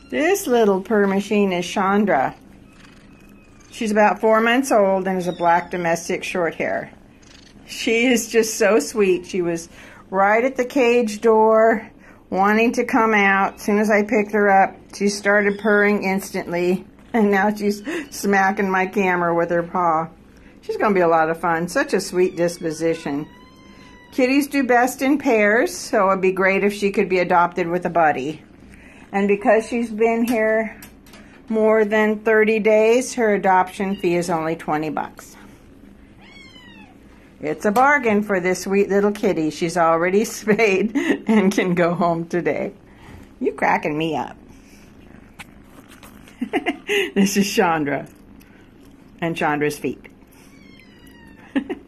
This little purr machine is Chandra. She's about 4 months old and is a black domestic short hair. She is just so sweet. She was right at the cage door, wanting to come out. As soon as I picked her up, she started purring instantly, and now she's smacking my camera with her paw. She's going to be a lot of fun. Such a sweet disposition. Kitties do best in pairs, so it'd be great if she could be adopted with a buddy. And because she's been here more than 30 days, her adoption fee is only 20 bucks. It's a bargain for this sweet little kitty. She's already spayed and can go home today. You cracking me up. This is Chandra and Chandra's feet.